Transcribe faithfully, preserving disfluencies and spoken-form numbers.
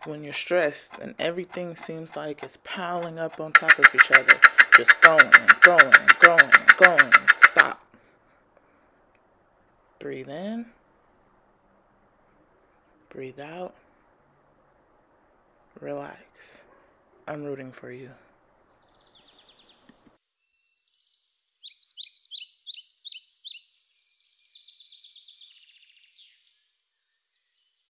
when you're stressed and everything seems like it's piling up on top of each other, just going and going and going and going. Stop. Breathe in. Breathe out. Relax. I'm rooting for you.